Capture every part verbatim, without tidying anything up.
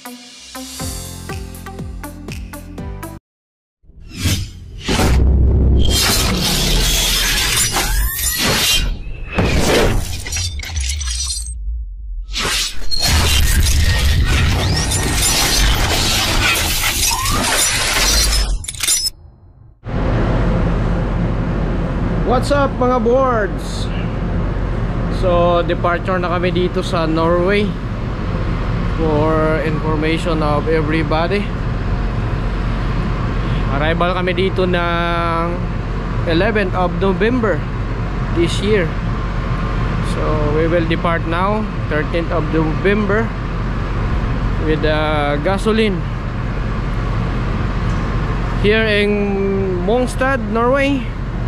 What's up mga boards? So departure na kami dito sa Norway. For information of everybody, arrival kami dito ng eleventh of November this year. So we will depart now thirteenth of November with uh, gasoline here in Mongstad, Norway.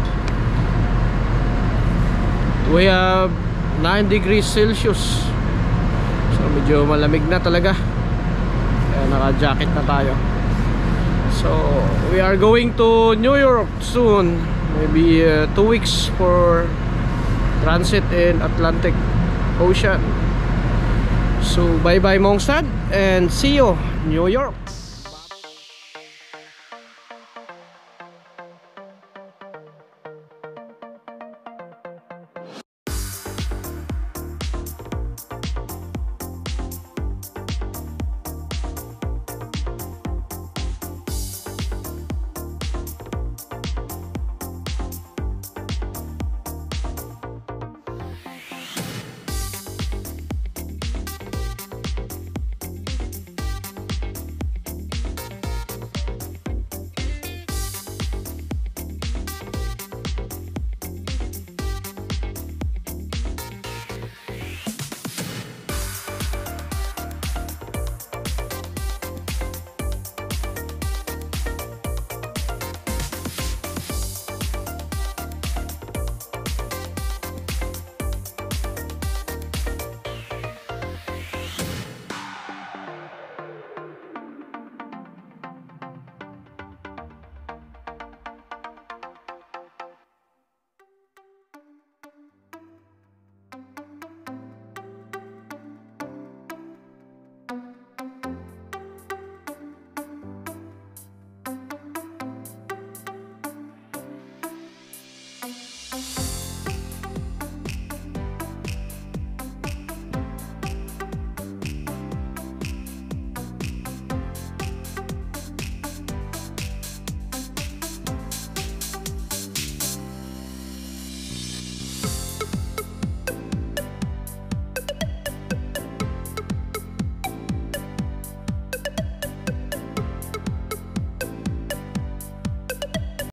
We have nine degrees Celsius. So medyo malamig na talaga. Kaya naka-jacket na tayo. So we are going to New York soon. Maybe uh, two weeks for transit in Atlantic Ocean. So bye bye Mongstad and see you New York.